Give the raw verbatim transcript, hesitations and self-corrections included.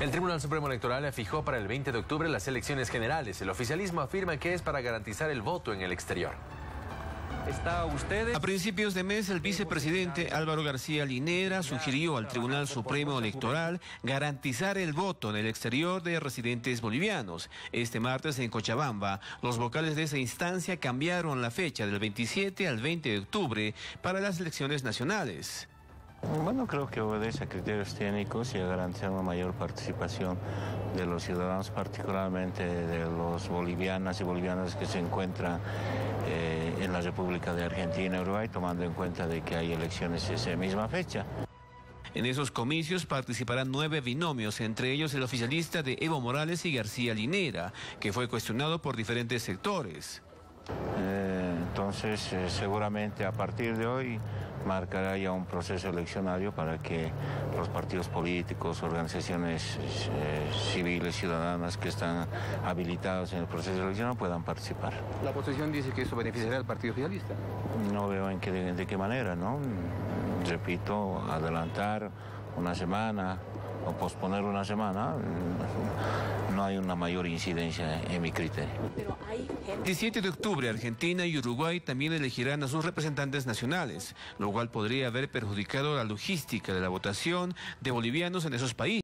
El Tribunal Supremo Electoral fijó para el veinte de octubre las elecciones generales. El oficialismo afirma que es para garantizar el voto en el exterior. ¿Está usted? A principios de mes, el vicepresidente Álvaro García Linera sugirió al Tribunal Supremo Electoral garantizar el voto en el exterior de residentes bolivianos. Este martes en Cochabamba, los vocales de esa instancia cambiaron la fecha del veintisiete al veinte de octubre para las elecciones nacionales. Bueno, creo que obedece a criterios técnicos y a garantizar una mayor participación de los ciudadanos, particularmente de los bolivianas y bolivianos que se encuentran eh, en la República de Argentina y Uruguay, tomando en cuenta de que hay elecciones esa misma fecha. En esos comicios participarán nueve binomios, entre ellos el oficialista de Evo Morales y García Linera, que fue cuestionado por diferentes sectores. Eh, entonces, eh, seguramente a partir de hoy marcará ya un proceso eleccionario para que los partidos políticos, organizaciones eh, civiles, ciudadanas que están habilitados en el proceso eleccionario puedan participar. La oposición dice que eso beneficiará al Partido Oficialista. No veo en qué, de, de qué manera, ¿no? Repito, adelantar una semana o posponer una semana, no hay una mayor incidencia en mi criterio. El diecisiete de octubre, Argentina y Uruguay también elegirán a sus representantes nacionales, lo cual podría haber perjudicado la logística de la votación de bolivianos en esos países.